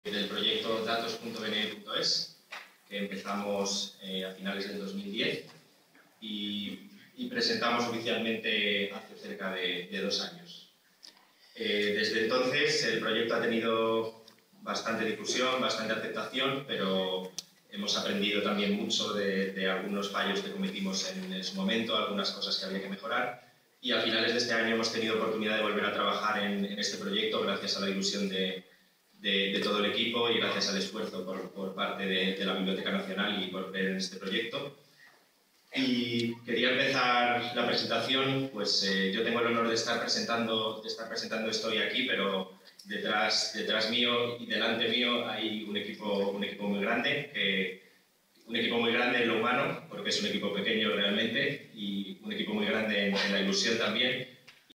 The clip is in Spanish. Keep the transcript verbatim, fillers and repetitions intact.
del proyecto datos punto b n e punto es, que empezamos eh, a finales del dos mil diez y, y presentamos oficialmente hace cerca de, de dos años. Eh, desde entonces el proyecto ha tenido bastante difusión, bastante aceptación, pero hemos aprendido también mucho de, de algunos fallos que cometimos en, en su momento, algunas cosas que había que mejorar, y a finales de este año hemos tenido oportunidad de volver a trabajar en, en este proyecto gracias a la ilusión de, de, de todo el equipo y gracias al esfuerzo por, por parte de, de la Biblioteca Nacional y por creer en este proyecto. Y quería empezar la presentación, pues eh, yo tengo el honor de estar presentando, de estar presentando esto hoy aquí, pero detrás, detrás mío y delante mío hay un equipo, un equipo muy grande, que, un equipo muy grande en lo humano, porque es un equipo pequeño realmente, y un equipo muy grande en, en la ilusión también,